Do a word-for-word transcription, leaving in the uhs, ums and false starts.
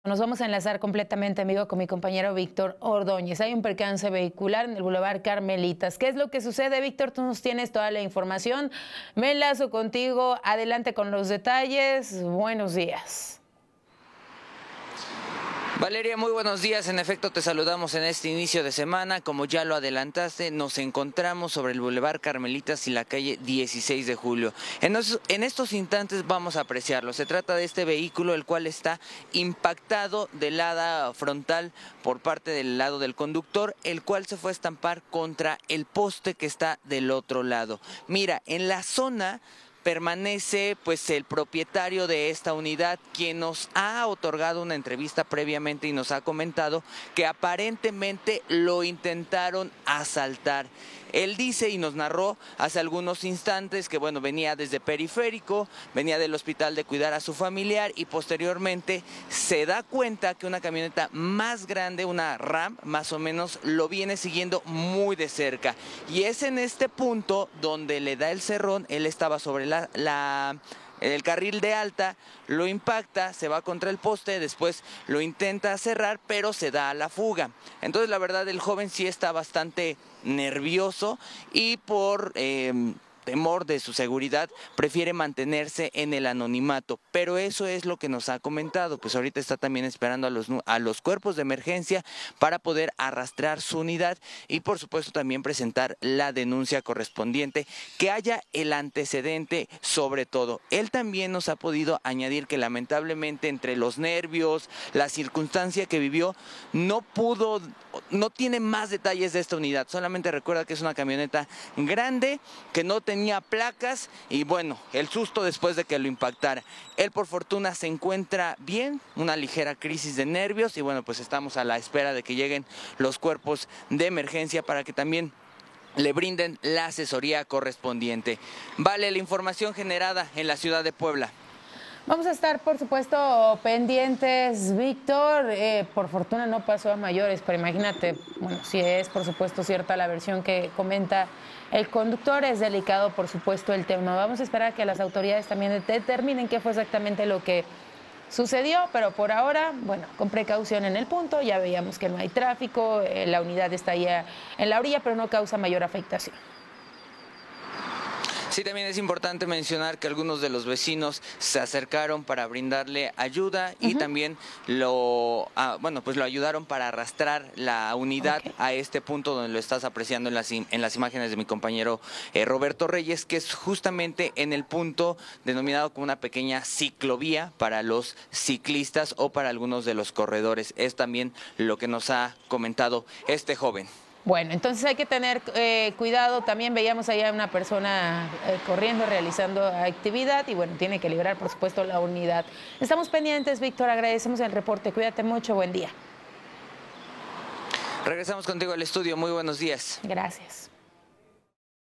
Nos vamos a enlazar completamente en vivo con mi compañero Víctor Ordóñez. Hay un percance vehicular en el Boulevard Carmelitas. ¿Qué es lo que sucede, Víctor? Tú nos tienes toda la información. Me enlazo contigo. Adelante con los detalles. Buenos días. Valeria, muy buenos días. En efecto, te saludamos en este inicio de semana. Como ya lo adelantaste, nos encontramos sobre el Boulevard Carmelitas y la calle dieciséis de julio. En, los, en estos instantes vamos a apreciarlo. Se trata de este vehículo, el cual está impactado del lado frontal por parte del lado del conductor, el cual se fue a estampar contra el poste que está del otro lado. Mira, en la zona permanece pues el propietario de esta unidad, quien nos ha otorgado una entrevista previamente y nos ha comentado que aparentemente lo intentaron asaltar. Él dice y nos narró hace algunos instantes que bueno, venía desde Periférico, venía del hospital de cuidar a su familiar y posteriormente se da cuenta que una camioneta más grande, una RAM más o menos, lo viene siguiendo muy de cerca. Y es en este punto donde le da el cerrón. Él estaba sobre la... la el carril de alta, lo impacta, se va contra el poste, después lo intenta cerrar, pero se da a la fuga. Entonces la verdad el joven sí está bastante nervioso y por eh, temor de su seguridad prefiere mantenerse en el anonimato, pero eso es lo que nos ha comentado. Pues ahorita está también esperando a los, a los cuerpos de emergencia para poder arrastrar su unidad y por supuesto también presentar la denuncia correspondiente, que haya el antecedente sobre todo. Él también nos ha podido añadir que lamentablemente entre los nervios, la circunstancia que vivió, no pudo, no tiene más detalles de esta unidad, solamente recuerda que es una camioneta grande, que no tenía tenía placas y bueno, el susto después de que lo impactara. Él por fortuna se encuentra bien, una ligera crisis de nervios y bueno, pues estamos a la espera de que lleguen los cuerpos de emergencia para que también le brinden la asesoría correspondiente. Vale la información generada en la ciudad de Puebla. Vamos a estar, por supuesto, pendientes, Víctor. Eh, por fortuna no pasó a mayores, pero imagínate, bueno, si es, por supuesto, cierta la versión que comenta el conductor, es delicado, por supuesto, el tema. Vamos a esperar a que las autoridades también determinen qué fue exactamente lo que sucedió, pero por ahora, bueno, con precaución en el punto. Ya veíamos que no hay tráfico, eh, la unidad está ya en la orilla, pero no causa mayor afectación. Sí, también es importante mencionar que algunos de los vecinos se acercaron para brindarle ayuda y uh-huh. también lo, ah, bueno, pues lo ayudaron para arrastrar la unidad okay. a este punto donde lo estás apreciando en las, en las imágenes de mi compañero eh, Roberto Reyes, que es justamente en el punto denominado como una pequeña ciclovía para los ciclistas o para algunos de los corredores. Es también lo que nos ha comentado este joven. Bueno, entonces hay que tener eh, cuidado. También veíamos allá una persona eh, corriendo, realizando actividad y bueno, tiene que liberar, por supuesto, la unidad. Estamos pendientes, Víctor, agradecemos el reporte. Cuídate mucho, buen día. Regresamos contigo al estudio. Muy buenos días. Gracias.